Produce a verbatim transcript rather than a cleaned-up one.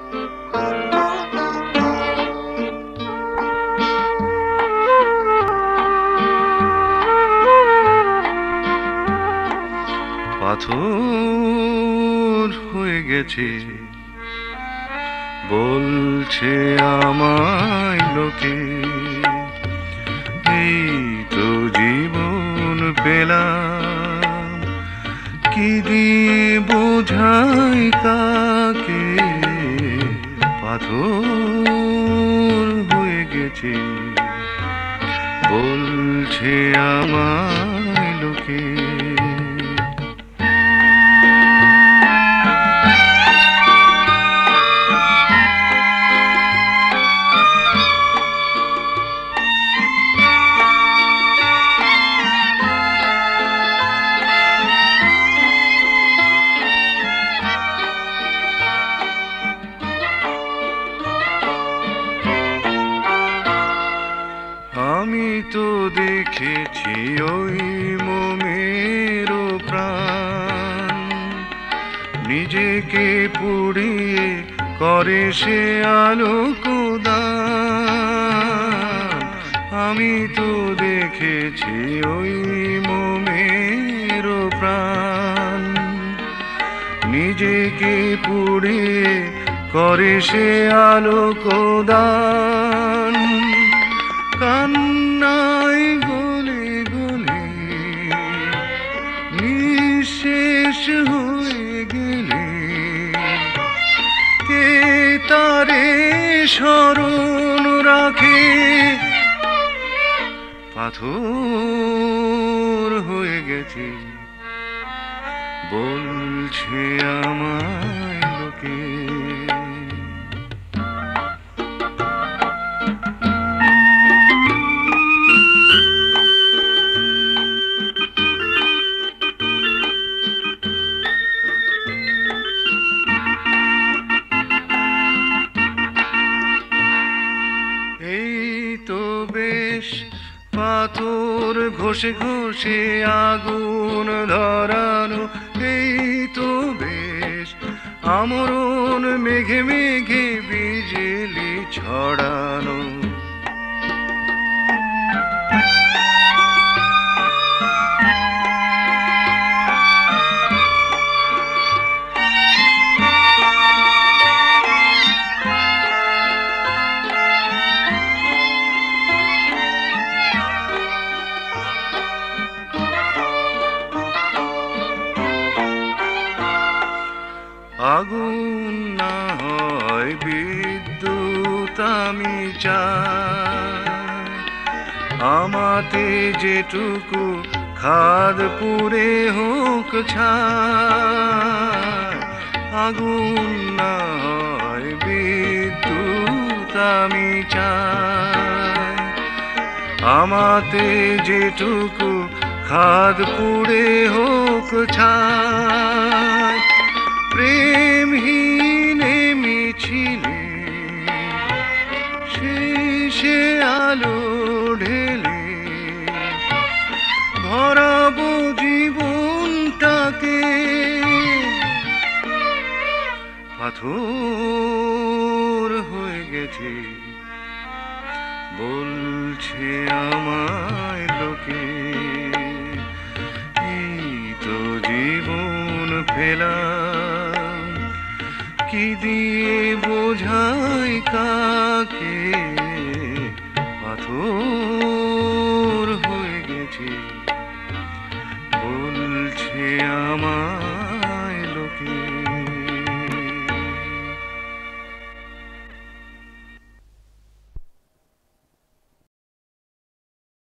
পাথর হয়ে গেছে বলছে আমায় লোকে, এই তো জীবন পেলাম, কি দিয়ে বোঝাই কাকে। পাথর হয়ে গেছে বলছে আমায় লোকে। আমি তো দেখেছি ওই মোমের প্রাণ, নিজেকে পুড়িয়ে করে সে আলোক দান। আমি তো দেখেছি ওই মোমের প্রাণ, নিজেকে পুড়িয়ে করে সে আলোক দান। কান্নায় গলে গলে নিঃশেষ হয়ে গেলে, কে তারে স্মরণ রাখে। পাথর হয়ে গেছে বলছে আমায় লোকে। পাথর ঘষে ঘষে আগুন ধরানো, এই তো বেশ আমরণ মেঘে মেঘে বিজলি ছড়ানো। আগুন না হয় বিদ্যুৎ আমি চাই, আমাতে যেটুকু খাদ পুড়ে হোক ছাই। আগুন না হয় বিদ্যুৎ আমি চাই, আমাতে যেটুকু খাদ পুড়ে হোক ছাই। প্রেমহীনে মিছিলে শেষে আলো ঢেলে, ভরাবো জীবনটাকে। পাথর হয়ে গেছে বলছে আমায় লোকে, এই তো জীবন পেলাম, কি দিয়ে বোঝাই কাকে। পাথর হয়ে গেছে বলছে আমায় লোকে।